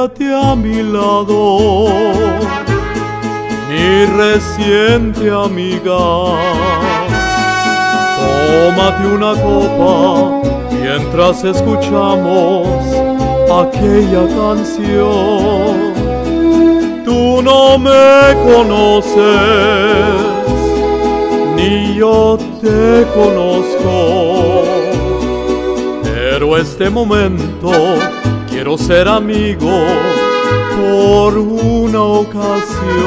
Siéntate a mi lado, mi reciente amiga. Tómate una copa mientras escuchamos aquella canción. Tú no me conoces, ni yo te conozco, pero este momento quiero ser amigo por una ocasión.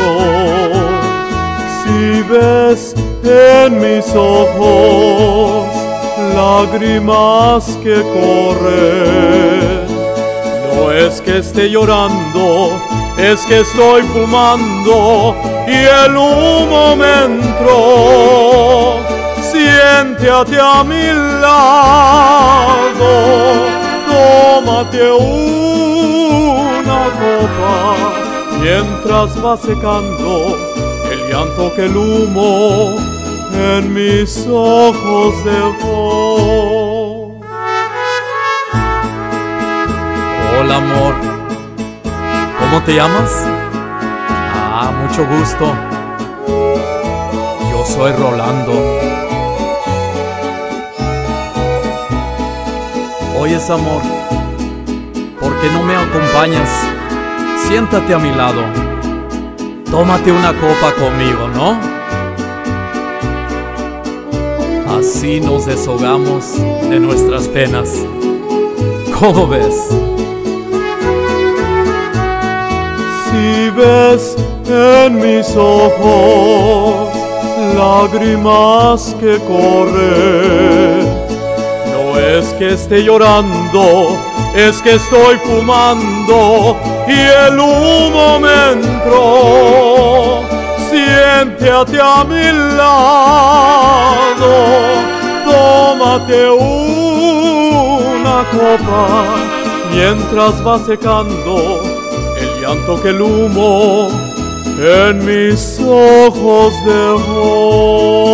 Si ves en mis ojos lágrimas que corren, no es que esté llorando, es que estoy fumando y el humo me entró. Siéntate a mi lado, tómate una copa mientras va secando el llanto que el humo en mis ojos dejó. Hola, amor. ¿Cómo te llamas? Ah, mucho gusto. Yo soy Rolando. Oyes, amor, ¿por qué no me acompañas? Siéntate a mi lado. Tómate una copa conmigo, ¿no? Así nos deshogamos de nuestras penas. ¿Cómo ves? Si ves en mis ojos lágrimas que corren, no es que esté llorando, es que estoy fumando y el humo me entró. Siéntate a mi lado, tómate una copa mientras va secando el llanto que el humo en mis ojos dejó.